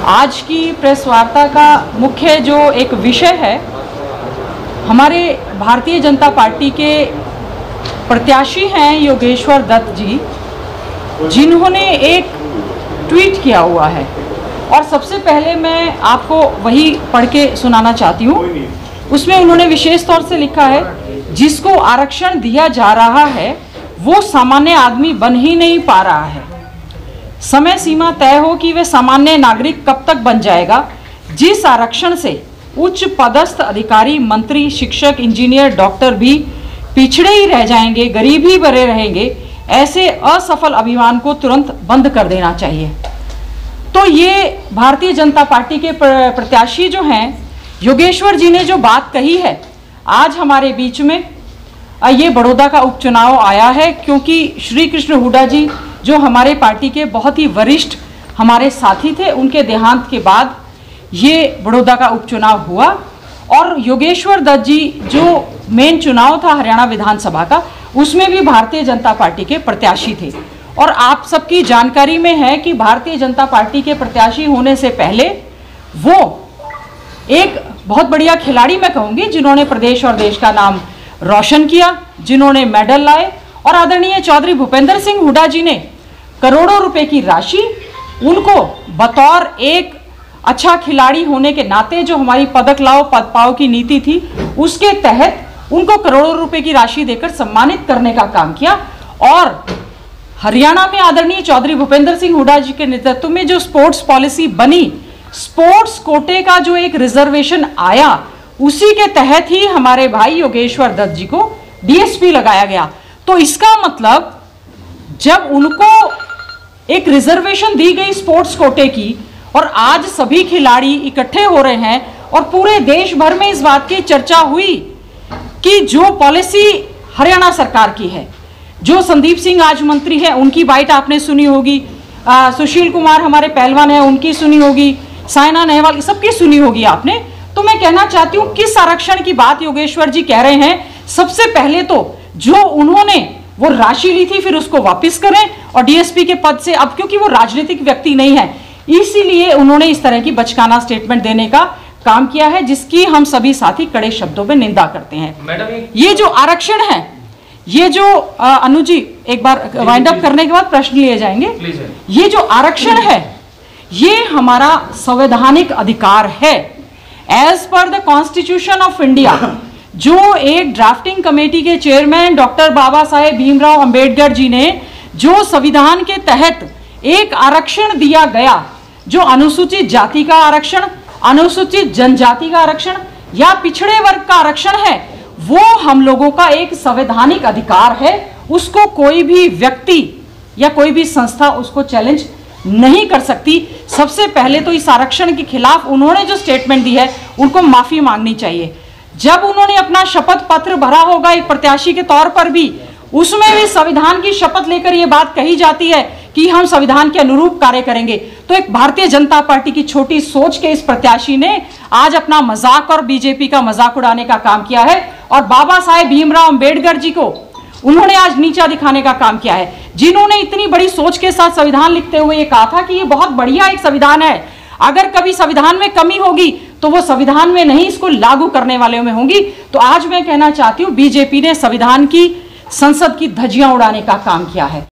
आज की प्रेस वार्ता का मुख्य जो एक विषय है, हमारे भारतीय जनता पार्टी के प्रत्याशी हैं योगेश्वर दत्त जी, जिन्होंने एक ट्वीट किया हुआ है और सबसे पहले मैं आपको वही पढ़ के सुनाना चाहती हूँ। उसमें उन्होंने विशेष तौर से लिखा है, जिसको आरक्षण दिया जा रहा है वो सामान्य आदमी बन ही नहीं पा रहा है। समय सीमा तय हो कि वे सामान्य नागरिक कब तक बन जाएगा। जिस आरक्षण से उच्च पदस्थ अधिकारी, मंत्री, शिक्षक, इंजीनियर, डॉक्टर भी पिछड़े ही रह जाएंगे, गरीब ही बने रहेंगे, ऐसे असफल अभियान को तुरंत बंद कर देना चाहिए। तो ये भारतीय जनता पार्टी के प्रत्याशी जो हैं योगेश्वर जी ने जो बात कही है, आज हमारे बीच में ये बड़ौदा का उपचुनाव आया है, क्योंकि श्री कृष्ण हुड्डा जी जो हमारे पार्टी के बहुत ही वरिष्ठ हमारे साथी थे, उनके देहांत के बाद ये बड़ौदा का उपचुनाव हुआ और योगेश्वर दत्त जी जो मेन चुनाव था हरियाणा विधानसभा का, उसमें भी भारतीय जनता पार्टी के प्रत्याशी थे। और आप सबकी जानकारी में है कि भारतीय जनता पार्टी के प्रत्याशी होने से पहले वो एक बहुत बढ़िया खिलाड़ी मैं कहूँगी, जिन्होंने प्रदेश और देश का नाम रोशन किया, जिन्होंने मेडल लाए। और आदरणीय चौधरी भूपेंद्र सिंह हुड्डा जी ने करोड़ों रुपए की राशि उनको बतौर एक अच्छा खिलाड़ी होने के नाते, जो हमारी पदक लाओ पद पाओ की नीति थी, उसके तहत उनको करोड़ों रुपए की राशि देकर सम्मानित करने का काम किया। और हरियाणा में आदरणीय चौधरी भूपेंद्र सिंह हुड्डा जी के नेतृत्व में जो स्पोर्ट्स पॉलिसी बनी, स्पोर्ट्स कोटे का जो एक रिजर्वेशन आया, उसी के तहत ही हमारे भाई योगेश्वर दत्त जी को डीएसपी लगाया गया। तो इसका मतलब जब उनको एक रिजर्वेशन दी गई स्पोर्ट्स कोटे की और आज सभी खिलाड़ी इकट्ठे हो रहे हैं और पूरे देश भर में इस बात की चर्चा हुई कि जो पॉलिसी हरियाणा सरकार की है, जो संदीप सिंह आज मंत्री है उनकी बाइट आपने सुनी होगी, सुशील कुमार हमारे पहलवान है उनकी सुनी होगी, साइना नेहवाल सबकी सुनी होगी आपने। तो मैं कहना चाहती हूँ किस आरक्षण की बात योगेश्वर जी कह रहे हैं। सबसे पहले तो जो उन्होंने वो राशि ली थी फिर उसको वापस करें और डीएसपी के पद से, अब क्योंकि वो राजनीतिक व्यक्ति नहीं है इसीलिए उन्होंने इस तरह की बचकाना स्टेटमेंट देने का काम किया है, जिसकी हम सभी साथी कड़े शब्दों में निंदा करते हैं। मैडम ये जो आरक्षण है, ये जो अनु जी एक बार वाइंड अप करने के बाद प्रश्न लिए जाएंगे। ये जो आरक्षण है ये हमारा संवैधानिक अधिकार है। As per the constitution of India, जो एक ड्राफ्टिंग कमेटी के चेयरमैन डॉक्टर बाबा साहेब भीमराव अंबेडकर जी ने जो संविधान के तहत एक आरक्षण दिया गया, जो अनुसूचित जाति का आरक्षण, अनुसूचित जनजाति का आरक्षण या पिछड़े वर्ग का आरक्षण है, वो हम लोगों का एक संवैधानिक अधिकार है। उसको कोई भी व्यक्ति या कोई भी संस्था उसको चैलेंज नहीं कर सकती। सबसे पहले तो इस आरक्षण के खिलाफ उन्होंने जो स्टेटमेंट दी है उनको माफी मांगनी चाहिए। जब उन्होंने अपना शपथ पत्र भरा होगा एक प्रत्याशी के तौर पर भी, उसमें भी संविधान की शपथ लेकर यह बात कही जाती है कि हम संविधान के अनुरूप कार्य करेंगे। तो एक भारतीय जनता पार्टी की छोटी सोच के इस प्रत्याशी ने आज अपना मजाक और बीजेपी का मजाक उड़ाने का काम किया है और बाबा साहेब भीमराव अंबेडकर जी को उन्होंने आज नीचा दिखाने का काम किया है, जिन्होंने इतनी बड़ी सोच के साथ संविधान लिखते हुए ये कहा था कि ये बहुत बढ़िया एक संविधान है, अगर कभी संविधान में कमी होगी तो वो संविधान में नहीं, इसको लागू करने वाले में होंगी। तो आज मैं कहना चाहती हूँ बीजेपी ने संविधान की, संसद की धज्जियां उड़ाने का काम किया है।